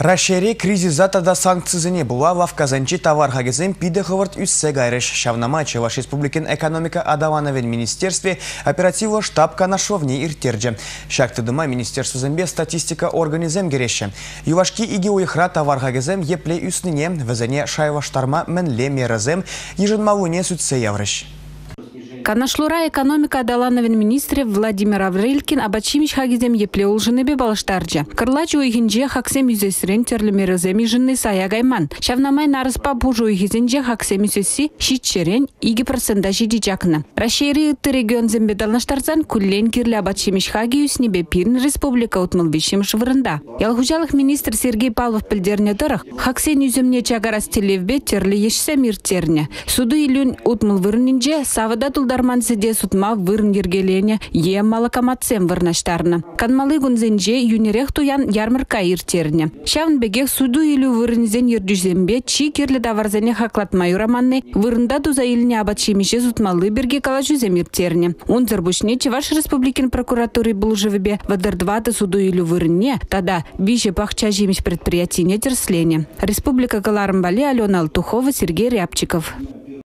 Рашери кризисата да санкцизыне була лавказанчи товар хагезем пиде хывырт үссе гайрыш. Шавнама Чуваш Республикин экономика адавановен министерстве оперативно штаб канашовне иртерже. Шактыдыма министерство зембе статистика организем гереше. Ювашки иги уйхра товар хагезем епле үснине везене шайваштарма менле меразем еженмалуне сүтсе яврыш. Канашлура экономика адалановен министре Владимир Аврелькин абачимич хагизем епле улжынебе балыштаржа. Кырлачу уйхинже хаксем юзесрен терлемерезем ижынны саягайман. Шавнамай нарыспа бужу уйхизенже хаксем юзеси шитчерен 2% жидичакна. Рашери ытты регион зембе далнаштарзан куллен кирле абачимич хаги юснебе пирн республика утмылбишим швырында. Ялхужалых министр Сергей Павлов пілдерне дырых хаксен юземне чагарас телевбе терле ешсе миртерне. Суду илюн утмыл вырнинже савыда Дарманседе сутма вырн ергелене ем малакаматсем вырнаштарны. Канмалы гунзенже юнерех туян ярмарка иртерне. Шавн беге суду илю вырнзен ердюзембе чи кирле даварзене хаклатма юраманны вырнда дуза илне абачимише сутмалы берге калажузем иртерне. Он зарбушне Чуваш Республикин прокуратуры булжевебе вадардвата суду илю вырне тада бише пахча жимиш предприятие терслене. Республика Галармбали, Алена Алтухова, Сергей Рябчиков.